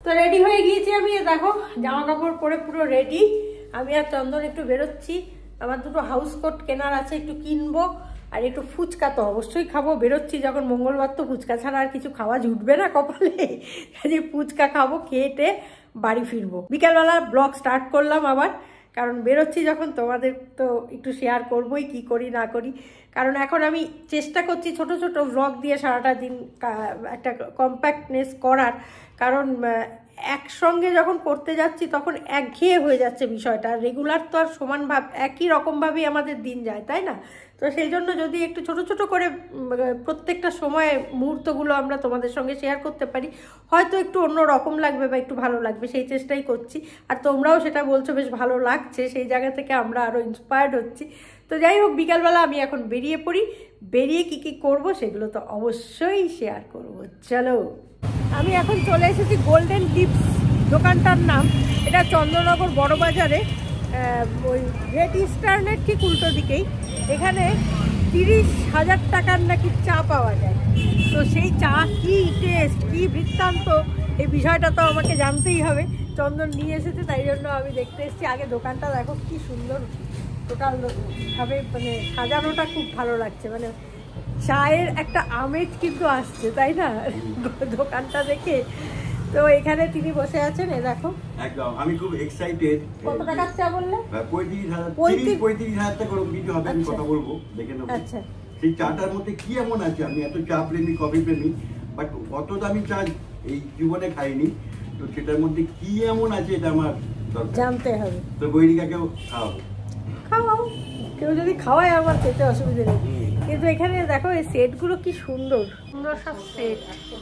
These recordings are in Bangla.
তো রেডি হয়ে গিয়েছি আমি, দেখো জামা কাপড় পরে পুরো রেডি। আমি আর চন্দন একটু বেরোচ্ছি, আমার দুটো হাউস কোট কেনার আছে, একটু কিনবো। আর একটু ফুচকা তো অবশ্যই খাবো, বেরোচ্ছি যখন মঙ্গলবার তো ফুচকা ছাড়া আর কিছু খাওয়া জুটবে না কপালে। কাজে ফুচকা খাবো, খেয়ে বাড়ি ফিরবো। বিকালবেলা ব্লগ স্টার্ট করলাম আবার, কারণ বেরোচ্ছি যখন তোমাদের তো একটু শেয়ার করবোই কি করি না করি। কারণ এখন আমি চেষ্টা করছি ছোট ছোট ব্লগ দিয়ে সারাটা দিন একটা কম্প্যাক্টনেস করার, কারণ একসঙ্গে যখন করতে যাচ্ছি তখন একঘেয়ে হয়ে যাচ্ছে বিষয়টা। রেগুলার তো আর সমান একই রকমভাবেই আমাদের দিন যায়, তাই না? তো সেই জন্য যদি একটু ছোট ছোট করে প্রত্যেকটা সময়ে মুহূর্তগুলো আমরা তোমাদের সঙ্গে শেয়ার করতে পারি, হয়তো একটু অন্য রকম লাগবে বা একটু ভালো লাগবে, সেই চেষ্টাই করছি। আর তোমরাও সেটা বলছো বেশ ভালো লাগছে, সেই জায়গা থেকে আমরা আরও ইন্সপায়ার্ড হচ্ছি। তো যাই হোক, বিকালবেলা আমি এখন বেরিয়ে পড়ি, বেরিয়ে কি কি করব সেগুলো তো অবশ্যই শেয়ার করব। চলো, আমি এখন চলে এসেছি গোল্ডেন টিপস, দোকানটার নাম। এটা চন্দ্রনগর বড়বাজারে, ওই গ্রেট ইস্টার্নের ঠিক উল্টো দিকেই। এখানে 30,000 টাকার নাকি চা পাওয়া যায়। তো সেই চা কি টেস্ট, কি বৃত্তান্ত, এই বিষয়টা তো আমাকে জানতেই হবে। চন্দন নিয়ে এসেছে, তাই জন্য আমি দেখতে এসেছি। আগে দোকানটা দেখো কি সুন্দর, টোটাল ভাবে মানে সাজানোটা খুব ভালো লাগছে, মানে চায়ের একটা আমেজ কিন্তু আসছে, তাই না দোকানটা দেখে। তো এখানে তিনি বসে আছেন, এ দেখো একদম আমি খুব এক্সাইটেড। কত টাকার চা বললে? 35,000 টাকা করে কিছু হবে, আমি কথা বলবো, দেখে নেবো। আচ্ছা, সেই চাটার মধ্যে কি এমন আছে, আমি এত চা প্রেমী, কফি প্রেমী, বাট অত দামি চা এই জীবনে খাইনি। তো সেটার মধ্যে কি এমন আছে এটা আমার জানতে হবে। তো গৈরিকাকেও খাওয়াবো। খাওয়াও, কেউ যদি খাওয়ায় আমার খেতে অসুবিধা নেই। কিন্তু এখানে দেখো এই সেটগুলো কি সুন্দর সুন্দর সব সেট,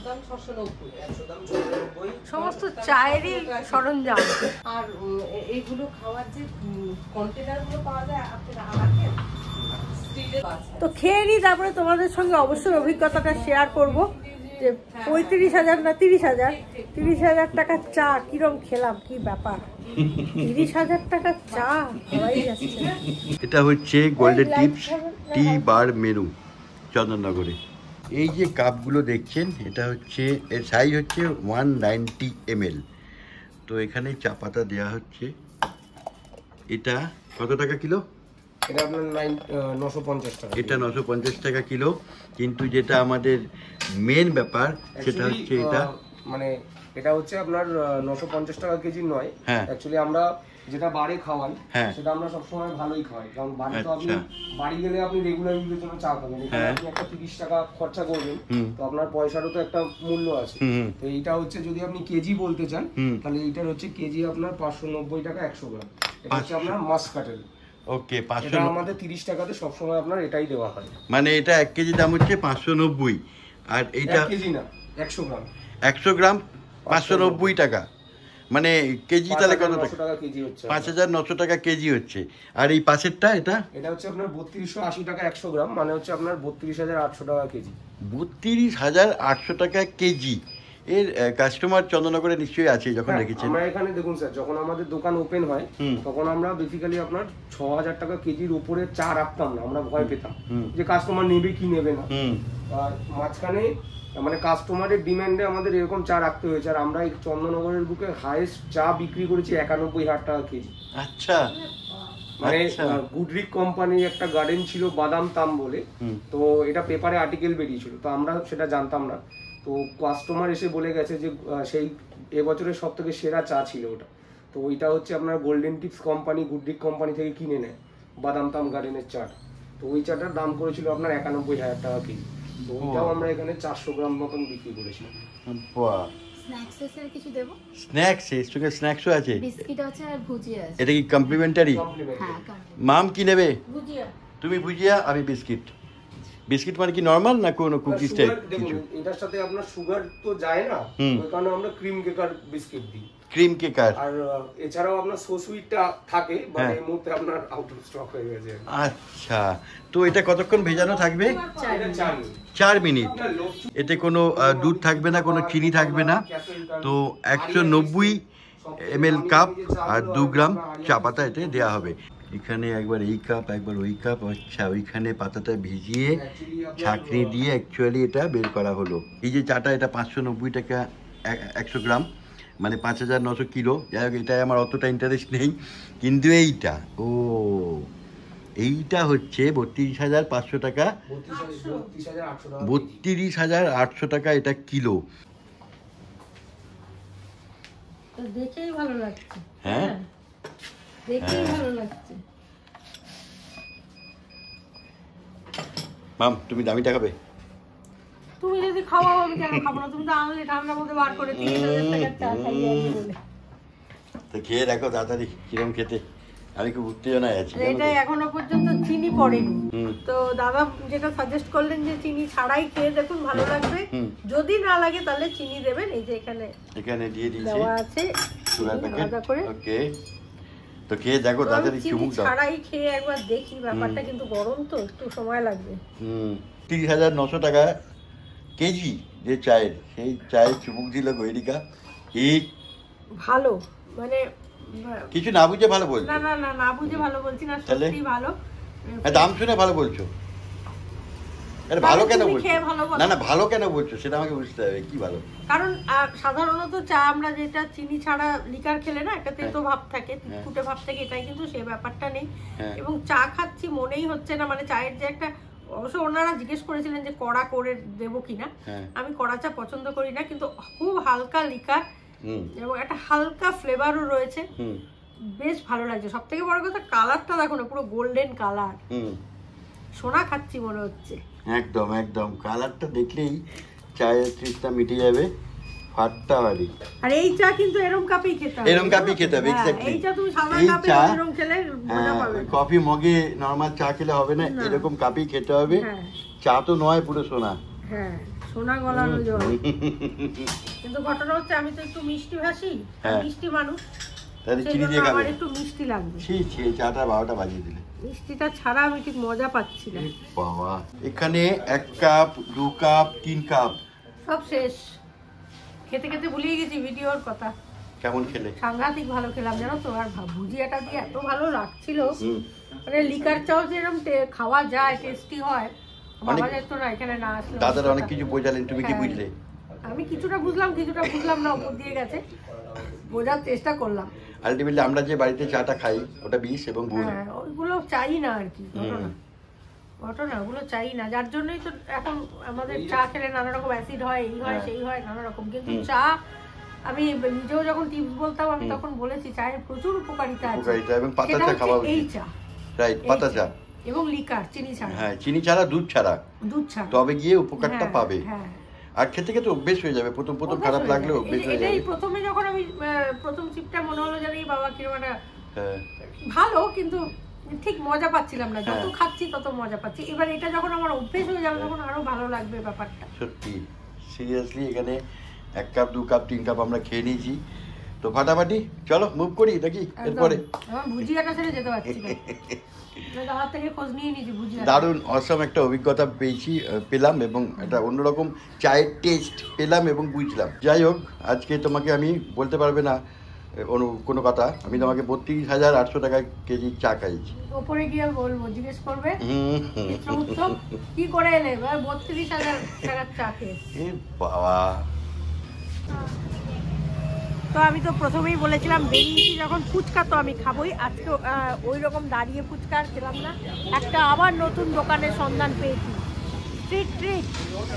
সমস্ত চায়েরই সরঞ্জাম। আর এইগুলো খাওয়ার যে কন্টেনারগুলো পাওয়া যায় তো খেয়ে নিই, তারপরে তোমাদের সঙ্গে অবশ্যই অভিজ্ঞতাটা শেয়ার করব যে 35,000 না 30,000, 30,000 টাকার চা কিরম খেলাম, কি ব্যাপার। 30,000 টাকার চা খাওয়াই যাচ্ছে। এটা হচ্ছে golden tips tea bar menu চন্দননগরে। এই যে কাপগুলো দেখছেন, এটা হচ্ছে এর সাইজ হচ্ছে 190 ml। তো এখানে চা পাতা দেওয়া হচ্ছে। এটা কত টাকা কিলো? এটা আপনার 950 টাকা। এটা 950 টাকা কিলো। কিন্তু যেটা আমাদের মেন ব্যাপার সেটা হচ্ছে এটা, মানে এটা হচ্ছে আপনার 950 টাকা কেজি নয়। অ্যাকচুয়ালি আমরা যেটা বাড়ি খাওয়াই সেটা আমরা সবসময় ভালোই খাওয়াই, কারণ বাড়ি তো আপনি বাড়ি গেলে আপনি রেগুলার ইউজের জন্য চা খাবেন, এখানে আপনি একটা 30 টাকা খরচা করবেন, তো আপনার পয়সারও তো একটা মূল্য আছে। তো এইটা হচ্ছে যদি আপনি কেজি বলতে চান, তাহলে এইটার হচ্ছে কেজি আপনার 590 টাকা 100 গ্রাম। এটা হচ্ছে আপনার মাসকাটেল। ওকে, 500 এটা আমাদের 30 টাকাতে সবসময় আপনার এটাই দেওয়া হয়। মানে এটা 1 কেজি দাম হচ্ছে 590, আর এইটা 1 কেজি না, 100 গ্রাম। 100 গ্রাম 590 টাকা, মানে কেজি তাহলে কত টাকা কেজি হচ্ছে? 5,900 টাকা কেজি হচ্ছে। আর এই পাশেরটা এটা হচ্ছে আপনার 3280 টাকা 100 গ্রাম, মানে হচ্ছে আপনার 32,800 টাকা কেজি। 32,800 টাকা কেজি। এর কাস্টমার চন্দননগরে নিশ্চয়ই আছে, যখন রেখেছেন। আমরা এখানে দেখুন স্যার, যখন আমাদের দোকান ওপেন হয় তখন আমরা বেসিক্যালি আপনার 6,000 টাকা কেজির উপরে চা রাখতাম না, আমরা ভয় পেতাম যে কাস্টমার নেবে কি নেবে না। আর মাঝখানে মানে কাস্টমারের ডিমান্ডে আমাদের এরকম চা রাখতে হয়েছে। আর আমরা এই চন্দননগরের বুকে হাইয়েস্ট চা বিক্রি করেছি 91,000 টাকা কেজি। আচ্ছা, মানে গুডরিক কোম্পানির একটা গার্ডেন ছিল বাদাম তাম বলে, তো এটা পেপারে আর্টিকেল বেরিয়েছিল, তো আমরা সেটা জানতাম না। তো কাস্টমার এসে বলে গেছে যে সেই এবছরের সব থেকে সেরা চা ছিল ওটা। তো ওইটা হচ্ছে আপনার golden tips company, Goodricke company থেকে কিনে নেয় বাদাম তাম গার্ডেনের চা। তো ওই চাটার দাম করেছিল আপনার 91,000 টাকা কেজি। তো ওইটাও আমরা এখানে 400 গ্রাম মতন বিক্রি করেছিলাম। স্ন্যাক্সও আছে, বিস্কিট আছে আর ভুজিয়া আছে। এটা কি কমপ্লিমেন্টারি? হ্যাঁ, মাম কি নেবে? ভুজিয়া। তুমি ভুজিয়া, আমি বিস্কিট। বিস্কিট মানে কি নরমাল না কোনো কুকিজ টাইপ কিছু? এটার সাথে আপনার সুগার তো যায় না, ওই কারণে আমরা ক্রিম কেকার বিস্কিট দিই। Cream cracker. আর এছাড়াও আপনার সো সুইটটা থাকে, বাট এই মুহূর্তে আপনার আউট অফ স্টক হয়ে গেছে। আচ্ছা, তো এটা কতক্ষণ ভেজানো থাকবে? 4 মিনিট। এতে কোনো দুধ থাকবে না, কোনো চিনি থাকবে না। তো 190 ml কাপ আর 2 গ্রাম চা পাতা এতে দেওয়া হবে। এখানে একবার এই কাপ একবার ওই কাপ। আচ্ছা, ওইখানে পাতাটা ভিজিয়ে ছাঁকনি দিয়ে অ্যাকচুয়ালি এটা বের করা হলো। এই যে চাটা, এটা 590 টাকা 100 গ্রাম। মানে 5,900 কিলো। যাই হোক, এটাই আমার অতটা ইন্টারেস্ট নেই। কিন্তু এইটা এইটা হচ্ছে 32,500 টাকা, 32,800 টাকা এটা কিলো। দেখেই ভালো লাগছে। হ্যাঁ, দেখেই ভালো লাগছে। মাম তুমি দামিটা খাবে? তুমি যদি খাওয়াও আমি কেন খাবো না? তুমি তো আনলে ঠান্ডার মধ্যে বার করে 30,000 টাকার চা খাইয়ে আনলে বলে। তো খেয়ে দেখো তাড়াতাড়ি কিরম খেতে। আমি খুব উত্তেজনায় আছি। এটা এখনো পর্যন্ত চিনি পড়েনি, তো দাদা যেটা সাজেস্ট করলেন যে চিনি ছাড়াই খেয়ে দেখুন, ভালো লাগবে। যদি না লাগে তাহলে চিনি দেবেন। এই যে এখানে দিয়ে দিয়েছি দেওয়া আছে সুগার প্যাকেট। আলাদা করে। ওকে, তো খেয়ে দেখো তাড়াতাড়ি চুমুক দাও। ছাড়াই খেয়ে একবার দেখি, ব্যাপারটা কিন্তু গরম তো একটু সময় লাগবে। 30,900 টাকা কেজি যে চায়ের, সেই চায়ের চুমুক দিল গৈরিকা। ঠিক ভালো, মানে কিছু না বুঝে ভালো বলছো? না না না, না বুঝে ভালো বলছি না, সত্যি ভালো। দাম শুনে ভালো বলছো? আরে ভালো কেন বলছো? খেয়ে ভালো বলো। না না, ভালো কেন বলছো সেটা আমাকে বুঝতে হবে, কি ভালো? কারণ সাধারণত চা আমরা যেটা চিনি ছাড়া লিকার খেলে না একটা তেতো ভাব থাকে, ফুটে ভাব থাকে, এটাই কিন্তু সেই ব্যাপারটা নেই। এবং চা খাচ্ছি মনেই হচ্ছে না, মানে চায়ের যে একটা, অবশ্য ওনারা জিজ্ঞেস করেছিলেন যে কড়া করে দেবো কিনা, আমি কড়া চা পছন্দ করি না, কিন্তু খুব হালকা লিকার এবং একটা হালকা ফ্লেভারও রয়েছে, বেশ ভালো লাগছে। সব থেকে বড় কথা কালারটা দেখো না, পুরো গোল্ডেন কালার, সোনা খাচ্ছি মনে হচ্ছে। একদম একদম, কালারটা দেখলেই চায়ের তৃপ্তিটা মিটে যাবে ফাটাফাটি। আর এই চা কিন্তু এরকম কাপেই খেতে হবে, এরকম কাপেই খেতে হবে, এক্স্যাক্টলি। এই চা তুমি সাদা কাপে এরকম খেলে মজা পাবে। কফি মগে নরমাল চা খেলে হবে না, এরকম কাপেই খেতে হবে। চা তো নয়, পুরো সোনা। হ্যাঁ, সোনা গলানো জল। কিন্তু ঘটনা হচ্ছে আমি তো একটু মিষ্টি ভাসি, মিষ্টি মানুষ, তাহলে চিনি দিয়ে খাবে। আমার একটু মিষ্টি লাগবে। ছি ছি, চাটা 12টা বাজিয়ে দিলে। মিষ্টিটা ছাড়া আমি ঠিক মজা পাচ্ছি না। বাবা, এখানে 1 কাপ 2 কাপ 3 কাপ সব শেষ। খেতে খেতে ভুলিয়ে গেছি ভিডিওর কথা। কেমন খেলে? সাংঘাতিক ভালো খেলাম জানো তো। আর ভুজিয়াটা দিয়ে এত ভালো লাগছিল, মানে লিকার চাও যেরকম খাওয়া যায়, টেস্টি হয়, ভাবা যেত না এখানে না আসলে। দাদারা অনেক কিছু বোঝালেন, তুমি কি বুঝলে? আমি কিছুটা বুঝলাম, কিছুটা বুঝলাম না, উপর দিয়ে গেছে, বোঝার চেষ্টা করলাম। আলটিমেটলি আমরা যে বাড়িতে চাটা খাই ওটা বিষ এবং গুড়, ওইগুলো চাই না আর কি। ঘটনা ওগুলো চাই না, যার জন্যই তো এখন আমাদের চা খেলে নানা রকম অ্যাসিড হয়, এই হয় সেই হয় নানা রকম। কিন্তু চা আমি নিজেও যখন টিপস বলতাম, আমি তখন বলেছি চায়ের প্রচুর উপকারিতা আছে, এবং পাতা চা খাওয়া উচিত। এই চা, রাইট, পাতা চা এবং লিকার, চিনি ছাড়া। হ্যাঁ, চিনি ছাড়া, দুধ ছাড়া, তবে গিয়ে উপকারটা পাবে। আর খেতে খেতে অভ্যেস হয়ে যাবে, প্রথম প্রথম খারাপ লাগলে অভ্যেস হয়ে যাবে। এটাই প্রথমে যখন আমি প্রথম চিপটা মনে হলো যে বাবা কিরম একটা ভালো, কিন্তু ঠিক মজা পাচ্ছিলাম না। যত খাচ্ছি তত মজা পাচ্ছি। এবার এটা যখন আমার অভ্যেস হয়ে যাবে তখন আরো ভালো লাগবে ব্যাপারটা। সত্যি সিরিয়াসলি, এখানে 1 কাপ 2 কাপ 3 কাপ আমরা খেয়ে নিয়েছি, তো ফাটাফাটি চলো মুভ করি নাকি? এরপরে আমার ভুজিয়াটা ছেড়ে যেতে পারছি না, দাদার থেকে খোঁজ নিয়ে নিয়েছি ভুজিয়া। দারুণ অসম একটা অভিজ্ঞতা পেলাম এবং একটা অন্যরকম চায়ের টেস্ট পেলাম এবং বুঝলাম। যাই হোক, আজকে তোমাকে আমি বলতে পারবে না কোনো কথা, আমি তোমাকে 32,800 টাকা কেজি চা খাইছি। ওপরে গিয়ে বলবো, জিজ্ঞেস করবে কি করে এলে 32,000 টাকার চা খেয়ে। বাবা, তো আমি তো প্রথমেই বলেছিলাম বেরিয়েছি যখন ফুচকা তো আমি খাবোই। আজকে ওই রকম দাঁড়িয়ে ফুচকা আর খেলাম না, একটা আবার নতুন দোকানের সন্ধান পেয়েছি, স্ট্রিট ট্রিট।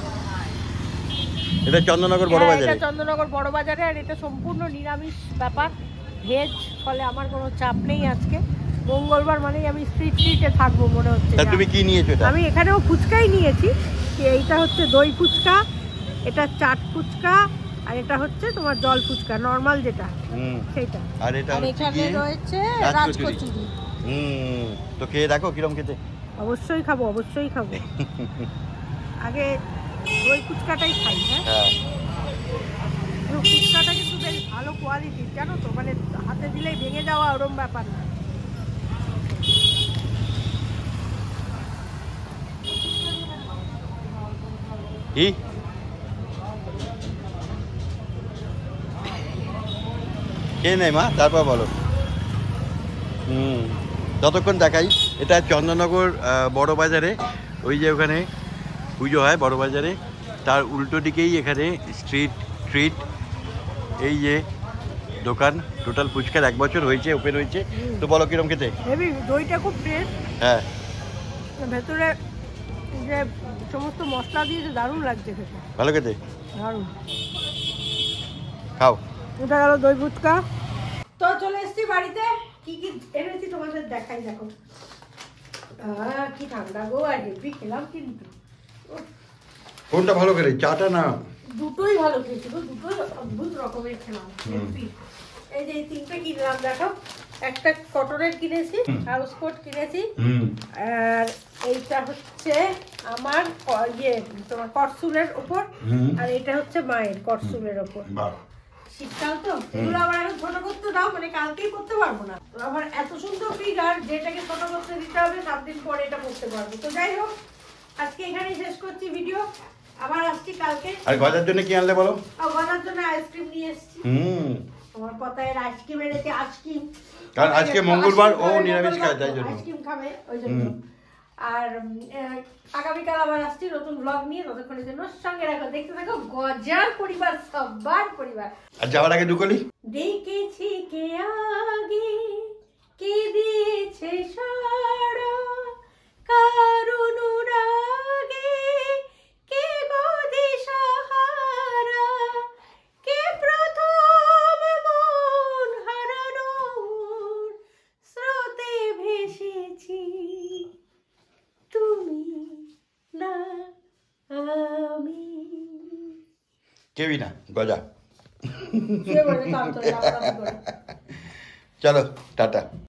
এটা চন্দননগর বড় বাজারে। এটা চন্দননগর বড় বাজারে, আর এটা সম্পূর্ণ নিরামিষ ব্যাপার, ভেজ, ফলে আমার কোনো চাপ নেই। আজকে মঙ্গলবার মানেই আমি স্ট্রিট ট্রিটে থাকবো মনে হচ্ছে। তুমি কি নিয়েছো? আমি এখানেও ফুচকাই নিয়েছি। এইটা হচ্ছে দই ফুচকা, এটা চাট ফুচকা, আর এটা হচ্ছে তোমার জল ফুচকা নরমাল যেটা, সেটা। আর এটা এখানে রয়েছে রাজকচুরি। তো খেয়ে দেখো কিরম খেতে। অবশ্যই খাবো, অবশ্যই খাবো। আগে দই ফুচকাটাই খাই। হ্যাঁ, ফুচকাটা কিন্তু বেশ ভালো কোয়ালিটির জানো তো, মানে হাতে দিলেই ভেঙে যাওয়া ওরম ব্যাপার না। কি খেয়ে নেই মা, তারপর বলো। ততক্ষণ দেখাই, এটা চন্দননগর বড় বাজারে, ওই যে ওখানে পুজো হয় বড় বাজারে, তার উল্টো দিকেই এখানে স্ট্রিট ট্রিট। এই যে দোকান। টোটাল ফুচকার 1 বছর হয়েছে, ওপেন হয়েছে। তো বলো কিরম খেতে? হেভি, দইটা খুব ফ্রেশ, হ্যাঁ, ভেতরে যে সমস্ত মশলা দিয়েছে দারুণ লাগছে খেতে, ভালো খেতে, দারুণ। খাও। এটা গেল দই ফুচকা। তো চলে এসেছি বাড়িতে, কি কি এনেছি তোমাদের দেখাই। দেখো কি ঠান্ডা গো, আর হেভি খেলাম কিন্তু। কোনটা ভালো খেলে, চাটা না? দুটোই ভালো খেয়েছি গো, দুটোই অদ্ভুত রকমের খেলাম। এই যে এই 3টে কিনলাম, দেখো একটা কটনের কিনেছি, হাউস কোট কিনেছি, আর এইটা হচ্ছে আমার তোমার করসুলের উপর, আর এটা হচ্ছে মায়ের করসুলের উপর। শীতকাল তো এগুলো আবার এখন ছোট করতে দাও, মানে কালকেই করতে পারবো না। তো আবার এত সুন্দর ফিগার, যেটাকে ছোট করতে দিতে হবে 7 দিন পরে এটা করতে পারবো। তো যাই হোক, আজকে এখানেই শেষ করছি ভিডিও, আবার আসছি কালকে। আর গজার জন্য কি আনলে বলো? গজার জন্য আইসক্রিম নিয়ে এসেছি। তোমার কথায় আইসক্রিম এনেছে, আইসক্রিম, কারণ আজকে মঙ্গলবার, ও নিরামিষ খায় তাই জন্য আইসক্রিম খাবে ওই জন্য। আর আগামীকাল আবার আসছি নতুন ব্লগ নিয়ে, ততক্ষণের জন্য সঙ্গে রাখো, দেখতে থাকো গজার পরিবার, সবার পরিবার। আর যাওয়ার আগে দুকলি দেখেছি কে আগে, কে দিয়েছে সাড়া, কারণ রাগে কে গদি সাহারা, কে প্রথম মন হারানোর স্রোতে ভেসেছি, তুমি না আমি। কেউই না, গজা। কে বলে কাম তোরা, চলো টাটা।